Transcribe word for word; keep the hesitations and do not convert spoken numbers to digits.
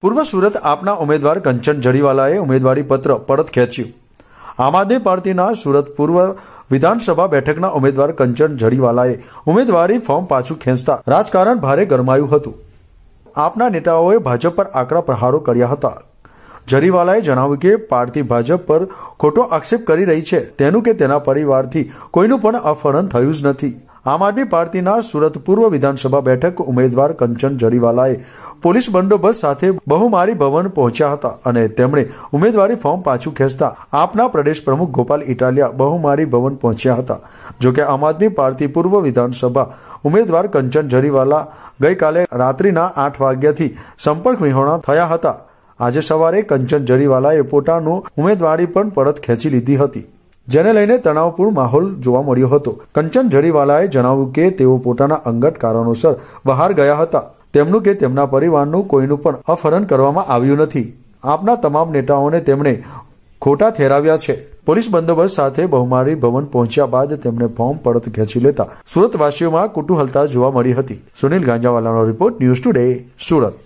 પૂર્વ સુરત આપના ઉમેદવાર કંચન જરીવાલાએ ઉમેદવારી પત્ર પરત ખેંચ્યું। આમ આદમી પાર્ટીના સુરત પૂર્વ વિધાનસભા બેઠકના ઉમેદવાર કંચન જરીવાલાએ ઉમેદવારી ફોર્મ પાછું ખેંચતા રાજકારણ ભારે ગરમાયું હતું। આપના નેતાઓએ ભાજપ પર આકરા પ્રહારો કર્યા હતા। જરીવાલાએ જણાવ્યું કે પાર્ટી ભાજપ પર ખોટો આક્ષેપ કરી રહી છે, તેનું કે તેના પરિવારથી કોઈનું પણ અપહરણ થયું જ નથી। આમ આદમી પાર્ટીના સુરત પૂર્વ વિધાનસભા બેઠક ઉમેદવાર કંચન જરીવાલાએ પોલીસ બંદોબસ્ત સાથે બહુમાળી ભવન પહોંચ્યા હતા અને તેમણે ઉમેદવારી ફોર્મ પાછું ખેંચતા આપના પ્રદેશ પ્રમુખ ગોપાલ ઇટાલિયા બહુમાળી ભવન પહોંચ્યા હતા। જોકે આમ આદમી પાર્ટી પૂર્વ વિધાનસભા ઉમેદવાર કંચન જરીવાલા ગઈકાલે રાત્રિના આઠ વાગ્યાથી સંપર્ક વિહોણા થયા હતા। આજે સવારે કંચન જરીવાલાએ પોતાનું ઉમેદવારી પણ પરત ખેંચી લીધી હતી, જેને લઈને તણાવપૂર્ણ માહોલ જોવા મળ્યો હતો। કંચન જરીવાલાએ જણાવ્યું કે તેઓ પોતાના અંગત કારણોસર બહાર ગયા હતા। તેમનું કે તેમના પરિવારનું કોઈનું પણ અપહરણ કરવામાં આવ્યું નથી। આપના તમામ નેતાઓને તેમણે ખોટા ઠેરાવ્યા છે। પોલીસ બંદોબસ્ત સાથે બહુમાળી ભવન પહોંચ્યા બાદ તેમણે ફોર્મ પરત ખેંચી લેતા સુરતવાસીઓમાં કુતૂહલતા જોવા મળી હતી। સુનિલ ગાંજાવાલાનો રિપોર્ટ, ન્યૂઝ ટુડે, સુરત।